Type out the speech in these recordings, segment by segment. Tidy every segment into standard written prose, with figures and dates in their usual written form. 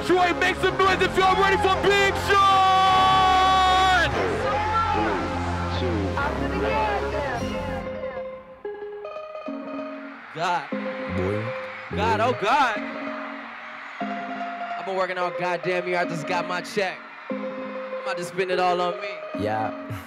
Detroit, make some noise if y'all ready for Big Sean! God. God, oh God. I've been working all goddamn year. I just got my check. I'm about to spend it all on me. Yeah.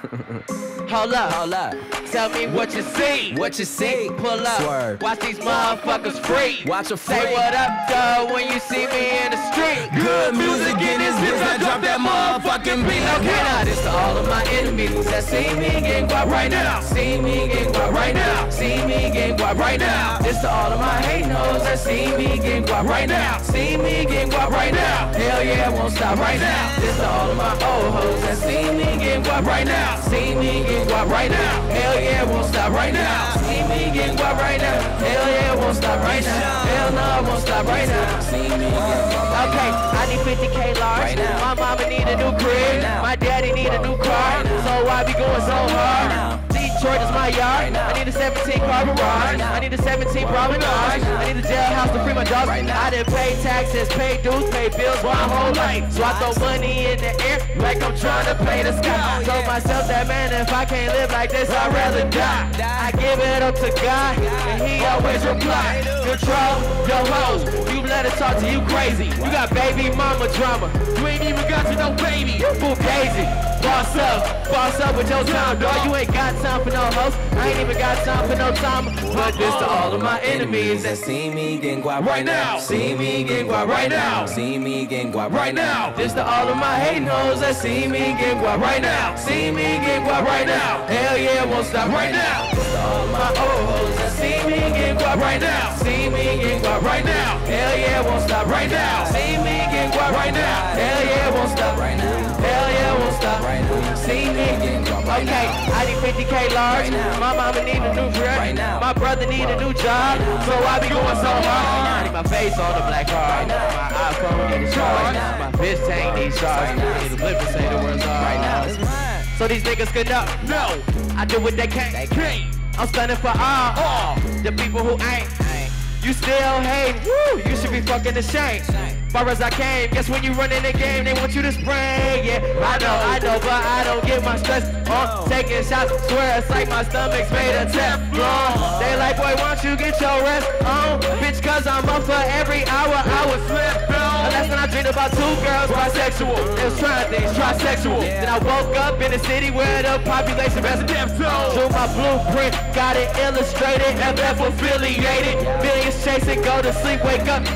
Hold up. Hold up. Tell me what you see. What you see? Pull up. Swerve. Watch these motherfuckers free. Watch them free. Say what up, though, when you see me in the street. Good music in this bitch. I drop that motherfucking beat. Okay, now this to all of my enemies that see me getting guap right now. See me getting guap right now. See me getting guap right now. This to all of my hate hoes that see me getting guap right now. See me getting guap right now. Hell yeah, won't stop right now. This to all of my old hoes that see me getting guap right now. See me getting guap right now. Hell yeah, won't stop right now. See me getting guap right now. Hell yeah, won't stop right now. Hell no, won't stop right now. See me getting guap right now. Okay, I need 50K large. Right now. My mama need a new crib. My daddy need a new car. So I be going so hard. Detroit is my yard. I need a 17 car garage. I need a 17 promenade. I need a jailhouse to free my dogs. I didn't pay taxes, pay dues, pay bills my whole life. So I throw money in the air like I'm trying to pay the sky. Told myself that, man, if I can't live like this, I'd rather die. I give it up to God, and he always reply. Control your hoes. You let her talk to you crazy. You got baby mama drama. You ain't even got to no baby. Fugazi. Boss up with your time, dog. You ain't got time for no hoes. I ain't even got time for no time. But this to all of my enemies that see me getting guap right now. See me getting guap right now. See me getting guap right now. This to all of my hating hoes that see me getting guap right now. See me getting guap right now. Hell yeah, won't stop right now. This to all of my old hoes that see me getting guap right now. See me getting guap right now. Hell yeah, won't stop right now. See me getting guap right now. Hell yeah, won't stop right now. Hell yeah, won't stop right now. See me getting guap right now. Okay, I need 50K large. My mama need a new dress. My brother need a new job. So I be going so hard. I need my face on the black card. My iPhone need a charge. My bitch tank needs charge. I need a flip to say the words hard. Right now it's mine. So these niggas could know. No, I do what they can't. I'm stunning for all the people who ain't. You still hate. Woo, you should be fucking ashamed. Far as I came, guess when you run in the game, they want you to spray. Yeah, I know, but I don't get my stress on taking shots. Swear it's like my stomach's made of Teflon. They like, boy, why don't you get your rest on? Bitch, cause I'm up for every hour I was slipped on. Last night I dreamed about 2 girls, bisexual. They was trying things, trisexual. Then I woke up in a city where the population has a death zone. Drew my blueprint, got it illustrated, FF affiliated. Billions chasing, go to sleep, wake up.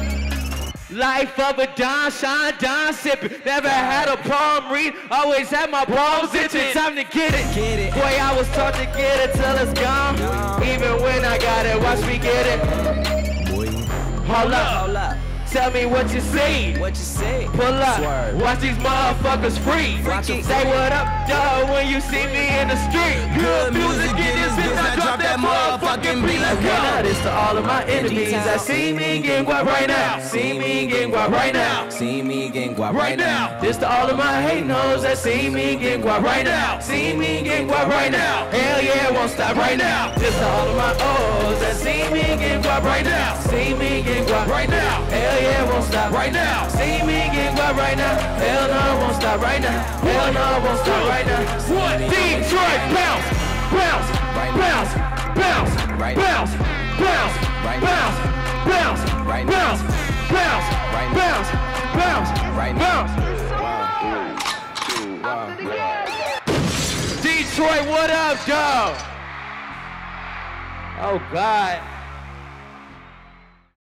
Life of a Don, shine, Don sipping. Never had a palm read, always had my palms itching. Time to get it. Boy, I was taught to get it till it's gone. Even when I got it, watch me get it. Hold up. Tell me what you see. What you see? Pull up. Swerve. Watch these motherfuckers free. Say what up, dog, when you see me in the street. Good music in this bitch. I drop that motherfucking beat. Let's go. Now this to all of my enemies that see me getting guap right now. See me getting guap right now. See me getting guap right now. This to all of my hating hoes that see me getting guap right now. See me getting guap right now. Hell yeah, won't stop right now. This to all of my O's that see me getting guap right now. See me getting guap right now. Hell yeah, won't stop right now. See me getting guap right now. Hell no, won't stop right now. Hell no, won't stop right now. What? Detroit, bounce, bounce, bounce, bounce, bounce, bounce, bounce, bounce, bounce, bounce, bounce, bounce, bounce. Detroit, what up, dog? Oh God.